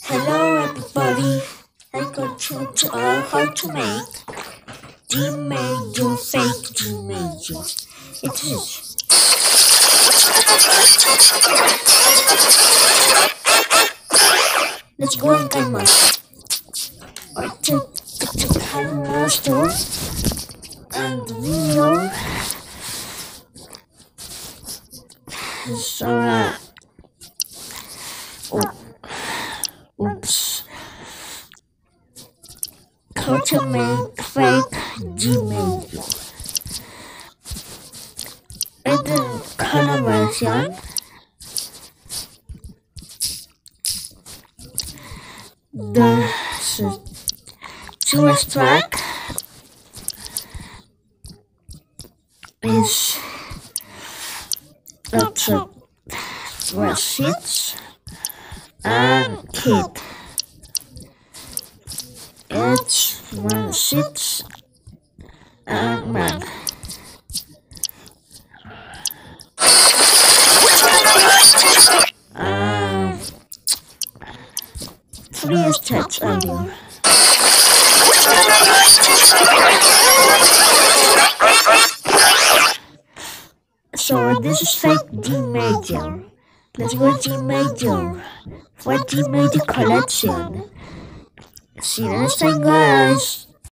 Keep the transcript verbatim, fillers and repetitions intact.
Hello everybody, I'm going to show you how to make D major fake D major. It is. Let's go on KineMaster. I took the KineMaster and the video. So uh, oh, oops. How to make fake D major. In the color version, the first track is lots of receipts and kit. It's receipts and man. Um, three steps earlier. So this is fake D major. Let's go D major for D major collection. See you next time, guys.